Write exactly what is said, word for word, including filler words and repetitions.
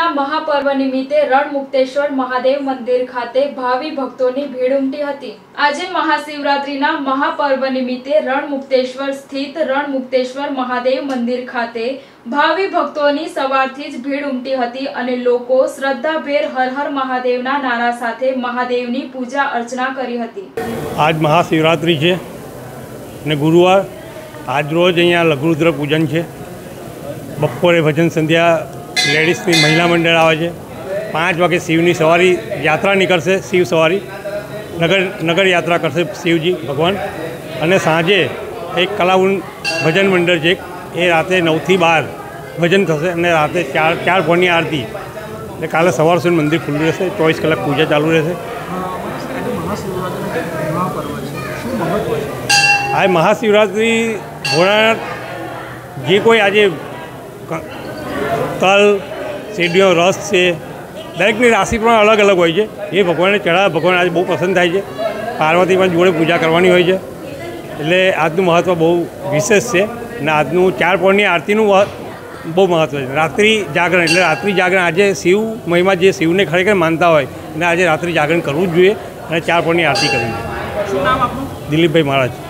શિવરાત્રીના મહાપર્વ નિમિત્તે રણમુક્તેશ્વર મહાદેવ મંદિર ખાતે ભાવિ ભક્તોની ભીડ ઉમટી હતી। આજે મહાશિવરાત્રીના મહાપર્વ નિમિત્તે રણમુક્તેશ્વર સ્થિત રણમુક્તેશ્વર મહાદેવ મંદિર ખાતે ભાવિ ભક્તોની સવારથી જ ભીડ ઉમટી હતી અને લોકો શ્રદ્ધાભેર હર હર મહાદેવના નારા સાથે મહાદેવની પૂજા અર્ચના કરી હતી। आज महाशिवरात्रि है ने गुरुवार आज रोज अँ लघुरुद्र पूजन है। बपोरे भजन संध्या लेडीज़नी महिला मंडल आवे। पाँच वागे शिवनी सवारी यात्रा निकलશે। शिव सवारी नगर नगर यात्रा करશે शिवजी भगवान। અને સાંજે एक कलावून भजन मंडल है ये राते नौ थी बार भजन थशे અને राते चार चार पौनी आरती। એટલે કાલે સવાર સુધી મંદિર ખુલ્લું રહેશે। ચોવીસ કલાક પૂજા ચાલુ રહેશે। आज महाशिवरात्रि भोलानाथ जे कोई आज तल सीढ़ियों रस से दरेकनी राशि पर अलग अलग होय छे। ये भगवान ने चढ़ा भगवान आज बहुत पसंद थाय छे। पार्वती पण जोड़े पूजा करवानी होय छे એટલે આજનું મહત્વ બહુ વિશેષ છે। અને આજનું ચાર પૌરની આરતીનું બહુ મહત્વ છે। રાત્રિ જાગરણ એટલે રાત્રિ જાગરણ આજે શિવ મહિમા જે શિવને ખરેખર માનતા હોય અને આજે રાત્રિ જાગરણ કરવું જ જોઈએ અને ચાર પૌરની આરતી કરવી જોઈએ। શું નામ આપનું? દિલીપભાઈ મહારાજ।